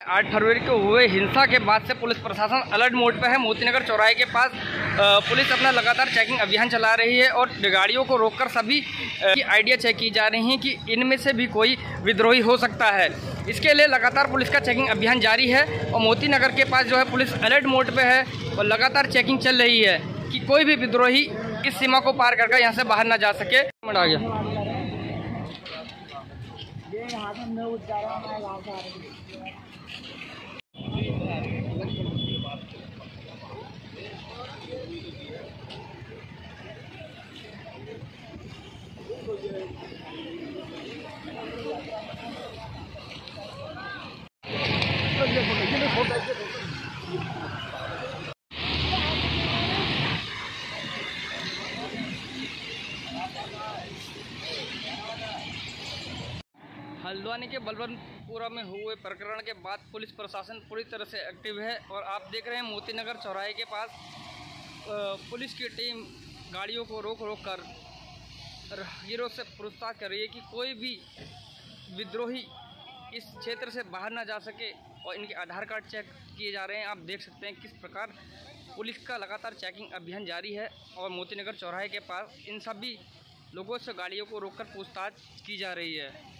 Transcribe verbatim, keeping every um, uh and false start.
आठ फरवरी को हुए हिंसा के बाद से पुलिस प्रशासन अलर्ट मोड पर है। मोतीनगर चौराहे के पास पुलिस अपना लगातार चेकिंग अभियान चला रही है और गाड़ियों को रोककर सभी की आइडिया चेक की जा रही हैं कि इनमें से भी कोई विद्रोही हो सकता है। इसके लिए लगातार पुलिस का चेकिंग अभियान जारी है और मोतीनगर के पास जो है पुलिस अलर्ट मोड पर है और लगातार चेकिंग चल रही है कि कोई भी विद्रोही इस सीमा को पार करके यहाँ से बाहर ना जा सके। आ गया हल्द्वानी के बलवंतपुरा में हुए प्रकरण के बाद पुलिस प्रशासन पूरी तरह से एक्टिव है और आप देख रहे हैं मोतीनगर चौराहे के पास पुलिस की टीम गाड़ियों को रोक रोक कर राहगीरों से पूछताछ कर रही है कि कोई भी विद्रोही इस क्षेत्र से बाहर ना जा सके और इनके आधार कार्ड चेक किए जा रहे हैं। आप देख सकते हैं किस प्रकार पुलिस का लगातार चेकिंग अभियान जारी है और मोतीनगर चौराहे के पास इन सभी लोगों से गाड़ियों को रोककर पूछताछ की जा रही है।